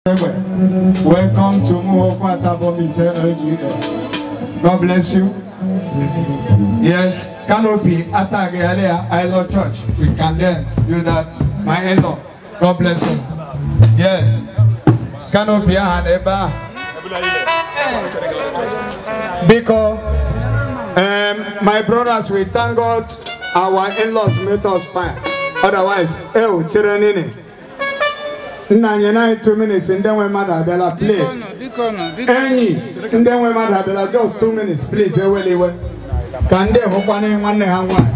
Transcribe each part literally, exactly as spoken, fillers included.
Welcome to Muhokwata Bomise L G A. God bless you. Yes, Canopy, Atagealea, I love church. We can then do that. My in-law. God bless you. Yes. Canopy and Eba. Because um, my brothers, we thank God our in-laws made us fine. Otherwise, oh, Chiranini. Nine two minutes and then we mother Bella, please. Any and then we mother Bella, just two minutes, please. Can they hope one and one and one?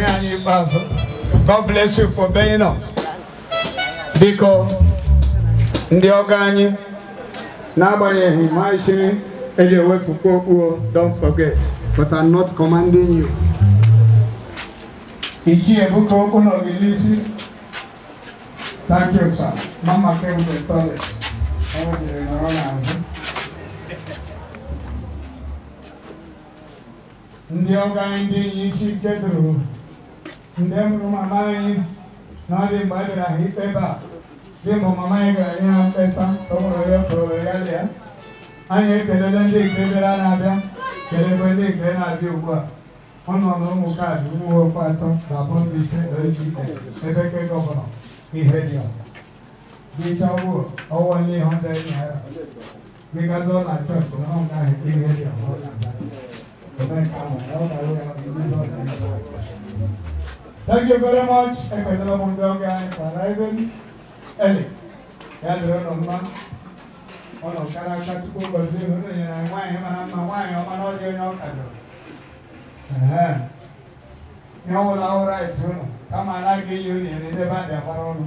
God bless you for being us. Because the organi Nabaya, my shame, and your way for Coco, don't forget. But I'm not commanding you. Thank you, sir. Mama came to the toilet. Ndioga ndi yishi kedru. Ndemru mamai na de badra hipeba. Demo mamai ga nya pesa tomro yo pro yalia. Anye kelelende kedra na bia. Kelebende kena bi ugwa. Ono no mu ka du wo pato babon bi se eji. Ebeke governor. He had you. This is our only hundred naira. We got all our church. We don't have he had you. Thank you very much. I can love on the guy for arriving. Ellie. Yadro no man. Ono kara katu ko gozi no ni na why him na ma why o ma no je no kado. Eh. Yo la ora itu. Kama lagi you ni ni de ba de parono.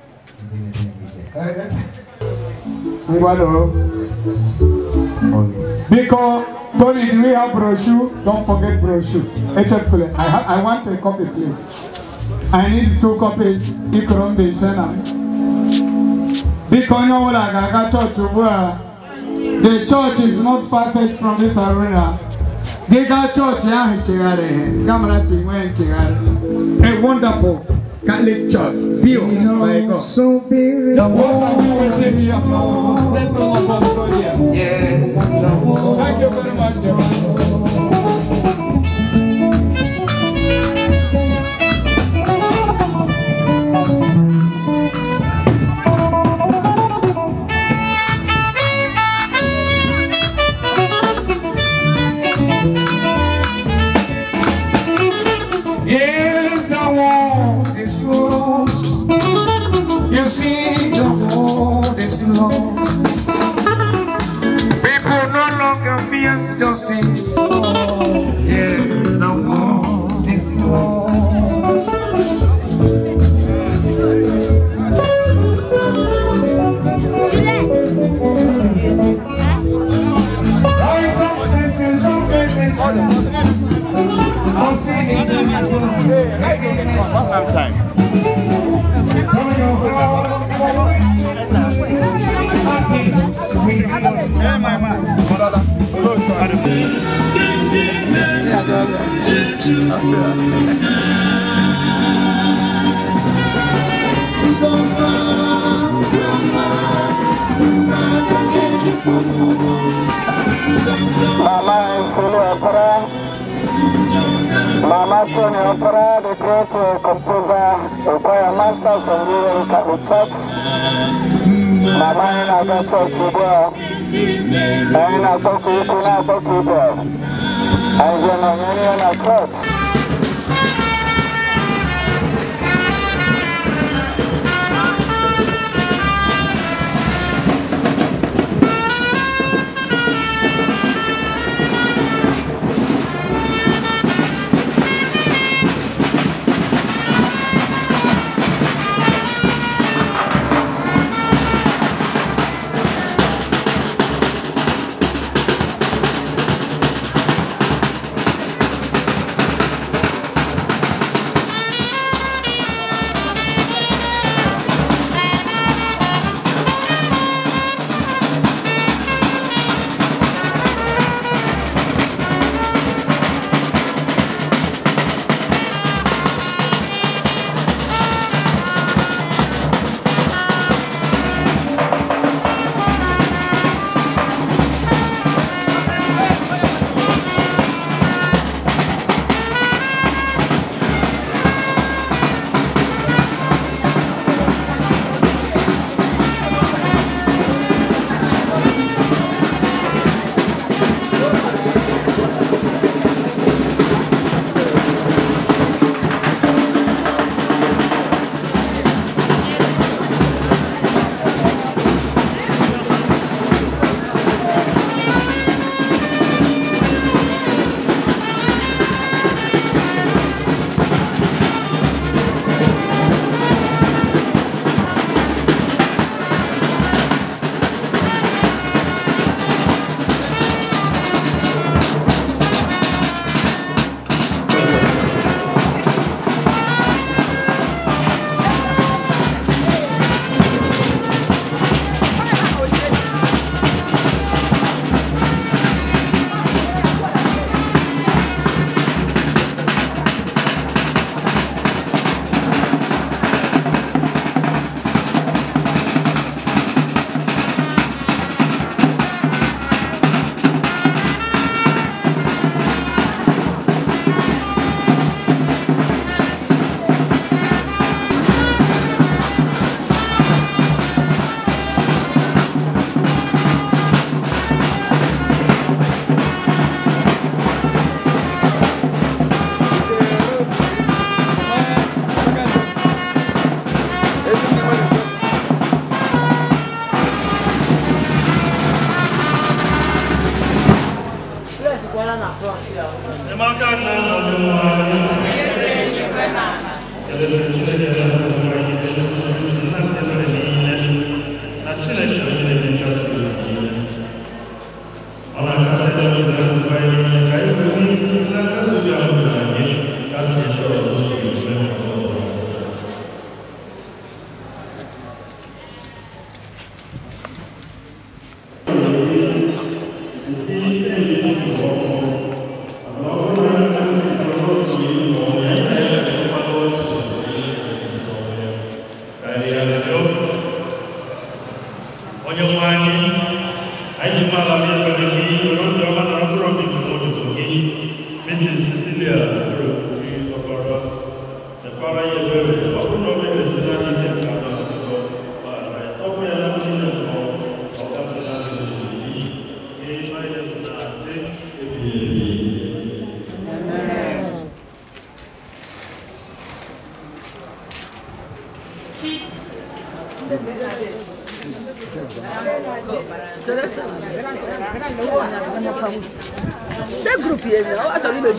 Because Tony, do we have brochure? Don't forget brochure. H F L. I ha I want a copy, please. I need two copies. Ikrom de Sena. Because no one like I got church where the church is not far-fetched from this arena. They got church yeah, a wonderful Catholic church. View by God. So the yeah. Thank you very much, yes, the wall is closed. You see, the wall is closed. People no longer fear justice. Yeah, the wall is closed. Righteousness is righteousness. One time. Hey, my man. Hello, Mama Sonia Opera, the great composer, the choir master from the Catholic Church. Mama in a good church today. And I talk to you tonight, talk to you there. And you're not in a church. That group here, actually, the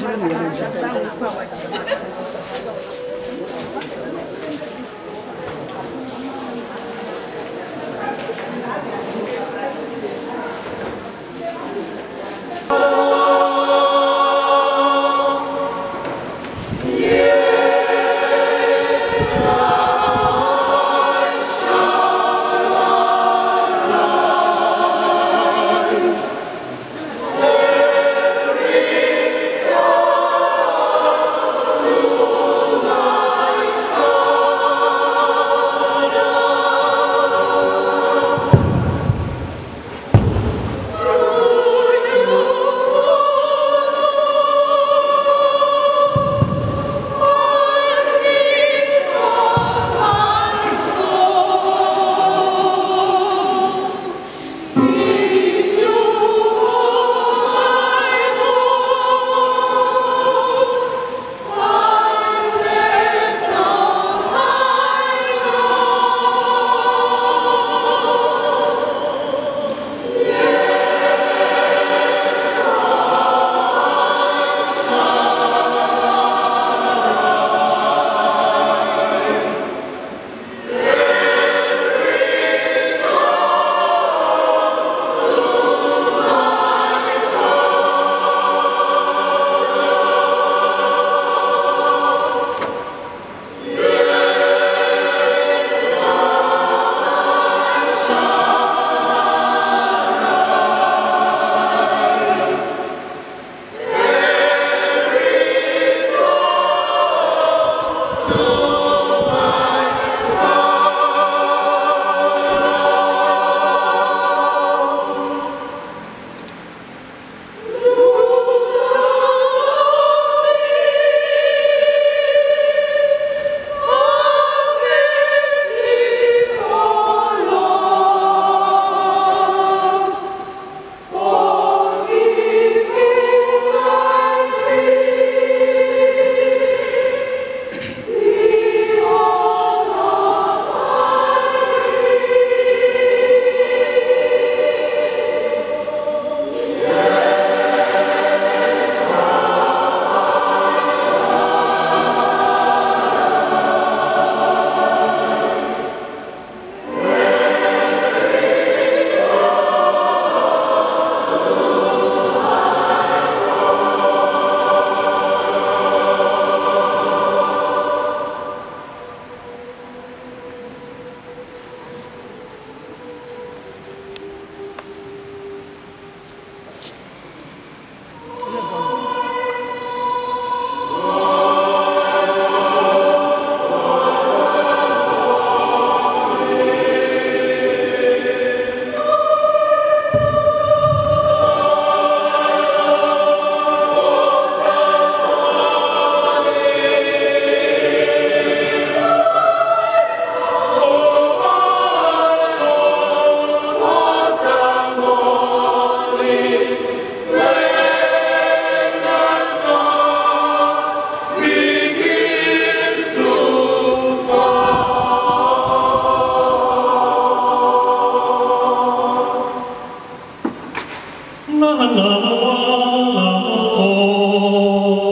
la la la la la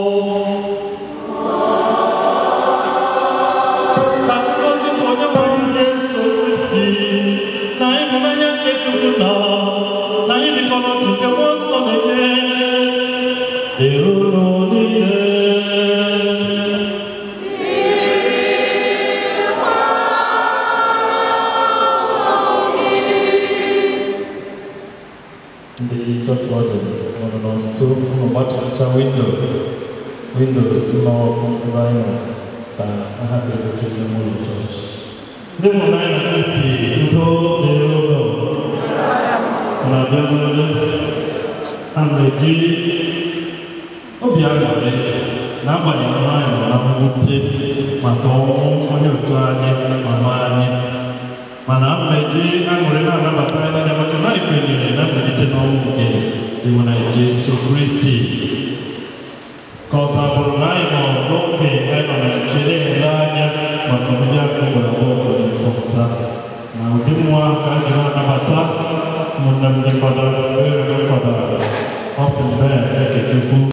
The church water, one of those two, what a window, windows, small, vinyl, I have to go to the movie church. The one I see, to go, they will go. And I don't I'm ready. Oh, yeah, nobody in mind, I'm going to take my phone on your time, my money. Mana meji angurena na batana na batana ipeni na medite na umuke di mana Yesu Kristi kosa purnai mo loke eno na chile ndanya makomedia kubwa boko ni softa na udimwa kanjwa na bata muna mnipada wewe pada Austin Band kejuku